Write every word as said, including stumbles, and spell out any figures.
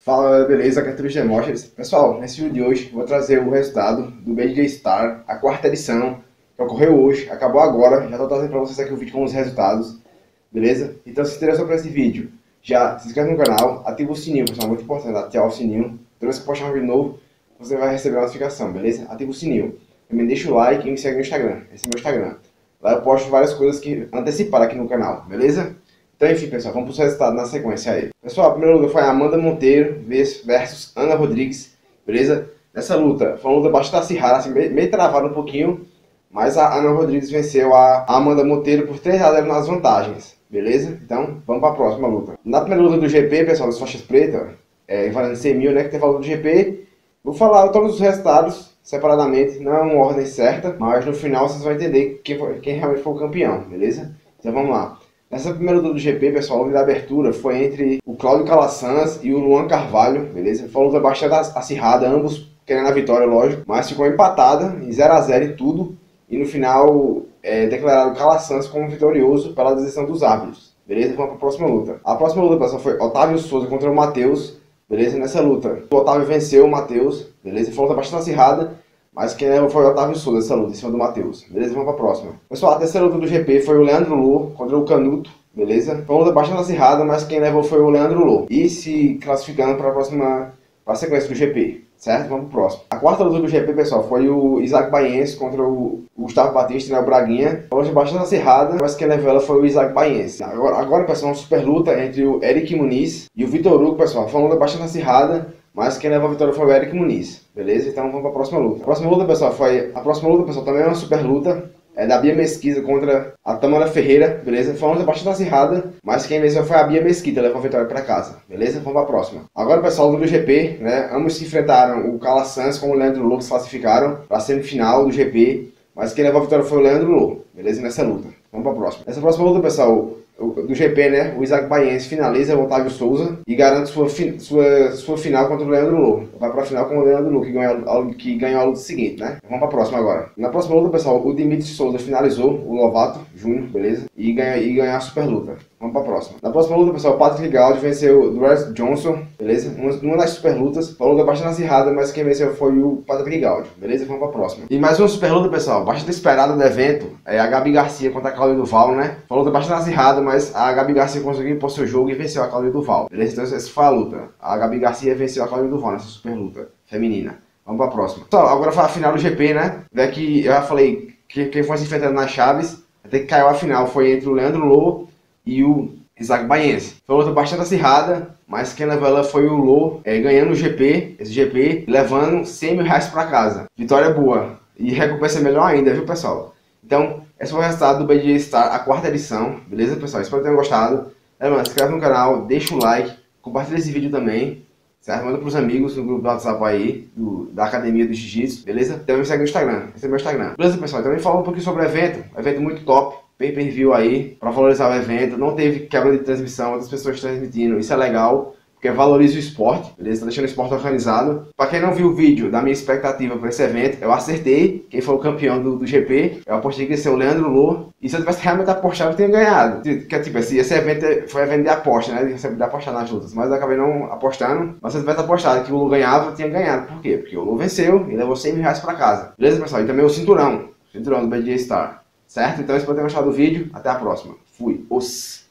Fala, beleza? Aqui é Turis Demóstenes. Pessoal, nesse vídeo de hoje vou trazer o resultado do B J Star, a quarta edição, que ocorreu hoje, acabou agora. Já estou trazendo para vocês aqui o vídeo com os resultados, beleza? Então, se interessou por esse vídeo, já se inscreve no canal, ativa o sininho, pessoal, muito importante, ativar o sininho. Toda vez que eu postar um vídeo novo, você vai receber a notificação, beleza? Ativa o sininho. Também deixa o like e me segue no Instagram, esse é o meu Instagram. Lá eu posto várias coisas que anteciparam aqui no canal, beleza? Então, enfim, pessoal, vamos para o resultado na sequência aí. Pessoal, a primeira luta foi a Amanda Monteiro versus Ana Rodrigues, beleza? Nessa luta, foi uma luta bastante acirrada, assim, meio, meio travada um pouquinho, mas a Ana Rodrigues venceu a Amanda Monteiro por três a zero nas vantagens, beleza? Então, vamos para a próxima luta. Na primeira luta do G P, pessoal, das faixas pretas, é, valendo cem mil, né, que teve a luta do G P, vou falar todos os resultados separadamente, não é uma ordem certa, mas no final vocês vão entender quem, foi, quem realmente foi o campeão, beleza? Então, vamos lá. Nessa primeira luta do G P, pessoal, a luta da abertura foi entre o Cláudio Calasanz e o Luan Carvalho, beleza? Foi uma luta bastante acirrada, ambos querendo a vitória, lógico, mas ficou empatada em zero a zero em tudo, e no final é, declararam o Calasanz como vitorioso pela decisão dos árbitros, beleza? Vamos para a próxima luta. A próxima luta, pessoal, foi Otávio Souza contra o Matheus, beleza? Nessa luta, o Otávio venceu o Matheus, beleza? Foi uma luta bastante acirrada, mas quem levou foi o Otávio Souza essa luta, em cima do Matheus. Beleza? Vamos para a próxima. Pessoal, a terceira luta do G P foi o Leandro Lô contra o Canuto. Beleza? Foi uma luta bastante acirrada, mas quem levou foi o Leandro Lô. E se classificando para a próxima para a sequência do G P. Certo? Vamos pro próximo. A quarta luta do G P, pessoal, foi o Isaac Baiense contra o Gustavo Batista, né, o Braguinha. Foi uma luta bastante acirrada, mas quem levou ela foi o Isaac Baiense. Agora, agora, pessoal, uma super luta entre o Eric Muniz e o Vitor Hugo, pessoal. Foi uma luta bastante acirrada, mas quem levou a vitória foi o Eric Muniz, beleza? Então vamos para a próxima luta. A próxima luta, pessoal, foi... A próxima luta, pessoal, também é uma super luta. É da Bia Mesquita contra a Tamara Ferreira, beleza? Foi uma luta bastante acirrada, mas quem venceu foi a Bia Mesquita, levou a vitória para casa, beleza? Vamos para a próxima. Agora, pessoal, do G P, né? Ambos se enfrentaram, o Calasanz com o Leandro Lô, que se classificaram para a semifinal do G P, mas quem levou a vitória foi o Leandro Lô, beleza? Nessa luta. Vamos para a próxima. Nessa próxima luta, pessoal, do G P, né, o Isaac Baiense finaliza o Otávio Souza e garante sua, fi sua, sua final contra o Leandro Lô. Vai para a final com o Leandro Lô, que ganhou, a, que ganhou a luta seguinte, né? Vamos para a próxima agora. Na próxima luta, pessoal, o Dimitri Souza finalizou o Lovato Júnior, beleza? E ganhou e ganhou a super luta. Vamos para a próxima. Na próxima luta, pessoal, o Patrick Gaudio venceu o Dwayne Johnson, beleza? Uma, uma das super lutas. Foi uma luta bastante acirrada, mas quem venceu foi o Patrick Gaudio, beleza? Vamos para a próxima. E mais uma super luta, pessoal, bastante esperada do evento. É a Gabi Garcia contra a Cláudia Duval, né? Foi uma luta bastante acirrada, mas a Gabi Garcia conseguiu impor seu jogo e venceu a Cláudia Duval, beleza? Então essa foi a luta. A Gabi Garcia venceu a Cláudia Duval nessa super luta feminina. Vamos para a próxima. Pessoal, agora foi a final do G P, né? Vê que eu já falei que quem foi se enfrentando nas chaves, até que caiu a final, foi entre o Leandro Lô e o Isaac Baiense. Foi uma luta bastante acirrada, mas quem levou ela foi o Lô, é, ganhando o G P, esse G P, levando cem mil reais para casa. Vitória boa. E recompensa melhor ainda, viu, pessoal? Então, esse foi o resultado do B J Star, a quarta edição. Beleza, pessoal? Espero que tenham gostado. Lembrando, se inscreve no canal, deixa o like, compartilha esse vídeo também, certo? Manda pros amigos no grupo do WhatsApp aí, do, da Academia do Jiu-Jitsu, beleza? Também me segue no Instagram, esse é meu Instagram. Beleza, pessoal? Também fala um pouquinho sobre o evento, evento muito top. Pay-per-view aí, para valorizar o evento, não teve quebra de transmissão, outras pessoas transmitindo, isso é legal, porque valoriza o esporte, beleza? Tá deixando o esporte organizado. Para quem não viu o vídeo da minha expectativa para esse evento, eu acertei quem foi o campeão do, do G P, eu apostei que ia ser o Leandro Lô, e se eu tivesse realmente apostado, eu tinha ganhado. Que, tipo, esse, esse evento foi evento de aposta, né? Eu sempre de apostar nas lutas, mas eu acabei não apostando, mas se eu tivesse apostado que o Lô ganhava, eu tinha ganhado. Por quê? Porque o Lô venceu e levou cem mil reais para casa. Beleza, pessoal? E também o cinturão, cinturão do B J Star. Certo? Então espero ter gostado do vídeo. Até a próxima. Fui. Os.